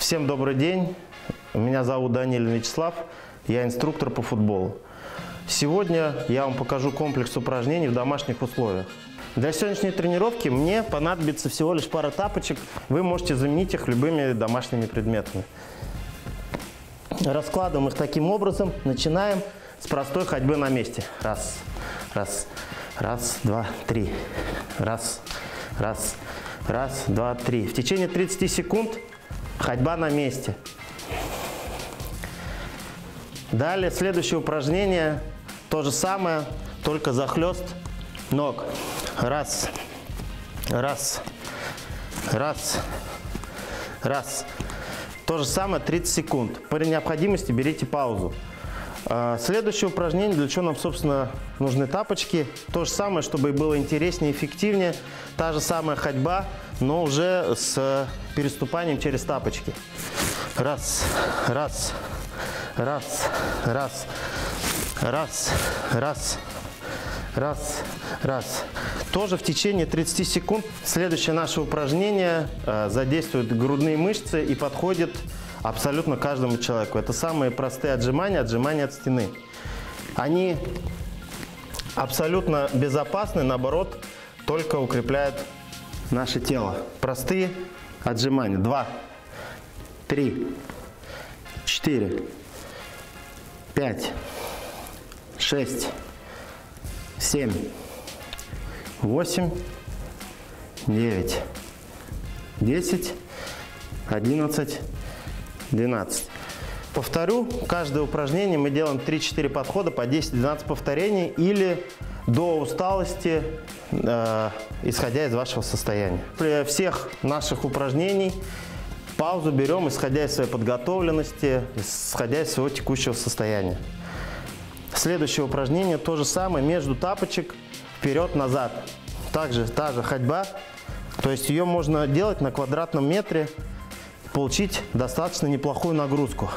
Всем добрый день. Меня зовут Данилин Вячеслав. Я инструктор по футболу. Сегодня я вам покажу комплекс упражнений в домашних условиях. Для сегодняшней тренировки мне понадобится всего лишь пара тапочек. Вы можете заменить их любыми домашними предметами. Раскладываем их таким образом. Начинаем с простой ходьбы на месте. Раз, раз, раз, два, три. Раз, раз, раз, два, три. В течение 30 секунд ходьба на месте. Далее следующее упражнение. То же самое, только захлест ног. Раз, раз, раз, раз. То же самое 30 секунд. При необходимости берите паузу. Следующее упражнение, для чего нам, собственно, нужны тапочки. То же самое, чтобы было интереснее, эффективнее. Та же самая ходьба, но уже с переступанием через тапочки. Раз, раз, раз, раз, раз, раз, раз, раз. Тоже в течение 30 секунд. Следующее наше упражнение задействует грудные мышцы и подходит абсолютно каждому человеку. Это самые простые отжимания от стены. Они абсолютно безопасны, наоборот, только укрепляют наше тело. Простые отжимания. 2, 3, 4, 5, 6, 7, 8, 9, 10, 11, 12. Повторю, каждое упражнение мы делаем 3-4 подхода по 10-12 повторений или до усталости, исходя из вашего состояния. При всех наших упражнений паузу берем, исходя из своей подготовленности, исходя из своего текущего состояния. Следующее упражнение то же самое, между тапочек, вперед-назад. Также та же ходьба, то есть ее можно делать на квадратном метре, получить достаточно неплохую нагрузку.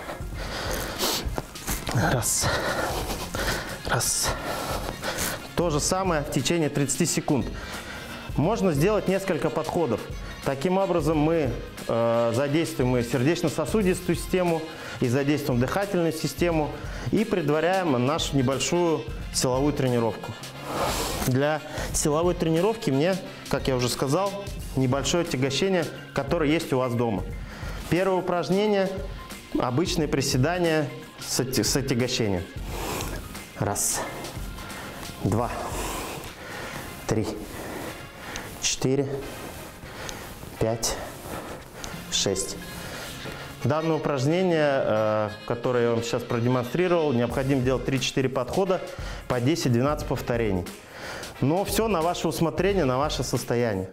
Раз, раз. То же самое в течение 30 секунд. Можно сделать несколько подходов. Таким образом мы задействуем и сердечно-сосудистую систему, и задействуем дыхательную систему, и предваряем нашу небольшую силовую тренировку. Для силовой тренировки мне, как я уже сказал, небольшое отягощение, которое есть у вас дома. Первое упражнение – обычные приседания с отягощением. Раз, два, три, 4, 5, 6. Данное упражнение, которое я вам сейчас продемонстрировал, необходимо делать 3-4 подхода по 10-12 повторений. Но все на ваше усмотрение, на ваше состояние.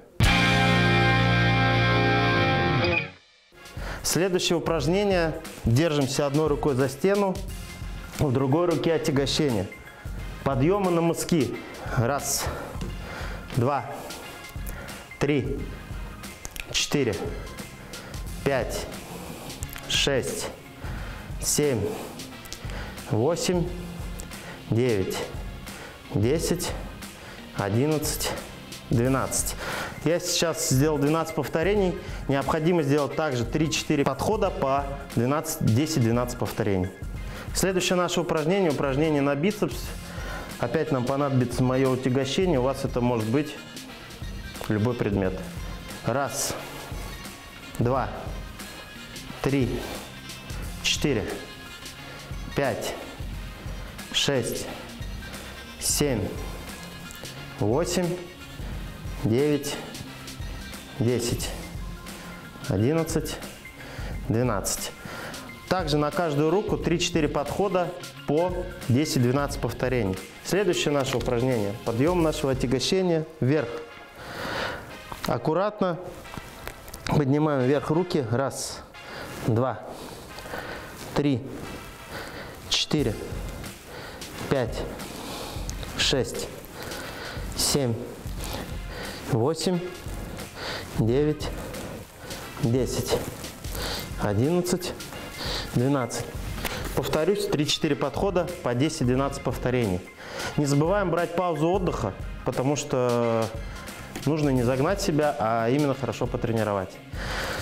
Следующее упражнение. Держимся одной рукой за стену, в другой руке отягощение. Подъемы на мыски. Раз, два, 3, 4, 5, 6, 7, 8, 9, 10, 11, 12. Я сейчас сделал 12 повторений. Необходимо сделать также 3-4 подхода по 10-12 повторений. Следующее наше упражнение, упражнение на бицепс. Опять нам понадобится мое отягощение. У вас это может быть любой предмет. Раз, два, 3, 4, 5, 6, 7, 8, 9, 10, 11, 12. Также на каждую руку 3-4 подхода по 10-12 повторений. Следующее наше упражнение. Подъем нашего отягощения вверх. Аккуратно поднимаем вверх руки. Раз, два, 3, 4, 5, 6, 7, 8, 9, 10, 11, 12. Повторюсь, 3-4 подхода по 10-12 повторений. Не забываем брать паузу отдыха, потому что нужно не загнать себя, а именно хорошо потренировать.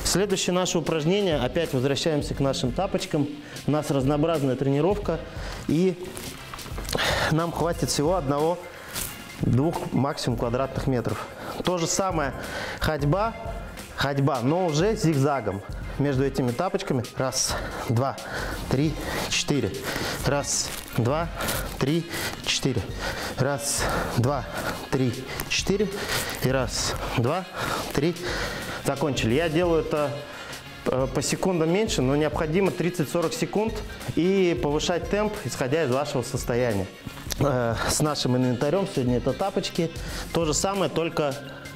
Следующее наше упражнение. Опять возвращаемся к нашим тапочкам. У нас разнообразная тренировка. И нам хватит всего 1-2 максимум квадратных метров. То же самое ходьба, но уже зигзагом. Между этими тапочками. 1, 2, 3, 4. 1, 2, 3, 4. 1, 2, 3, 4. И 1, 2, 3. Закончили. Я делаю это по секундам меньше, но необходимо 30-40 секунд и повышать темп, исходя из вашего состояния. С нашим инвентарем сегодня это тапочки. То же самое, только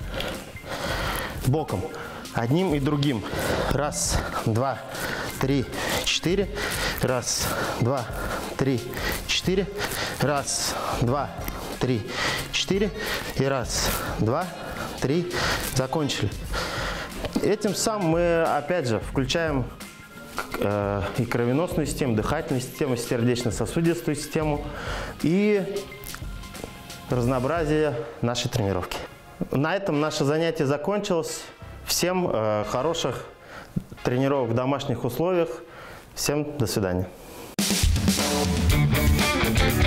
боком. Одним и другим. 1, 2, 3, 4. 1, 2, 3, 4. 1, 2, 3, 4. И 1, 2, 3. Закончили. Этим самым мы, опять же, включаем и кровеносную систему, дыхательную систему, сердечно-сосудистую систему и разнообразие нашей тренировки. На этом наше занятие закончилось. Всем хороших тренировок в домашних условиях. Всем до свидания.